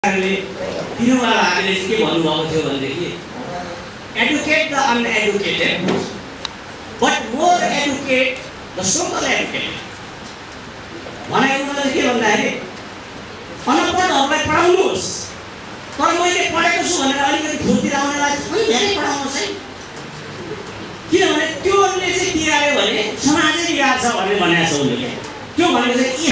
तिनीहरूले के भन्नुभएको थियो भनेदेखि educate the uneducated but more educate the so-called educated भने उनीहरूले के भन्दाखेरि अनपढहरूलाई पढाउनुहोस् तर मैले पढेको छु भनेर अलिकति फुर्ती आउनेलाई पनि धेरै पढाउनुहोस् है किनभने त्योले चाहिँ के गर्यो भने समाजै बिगार्छ भनेर भनेको छ उनीहरूले त्यो भनेको चाहिँ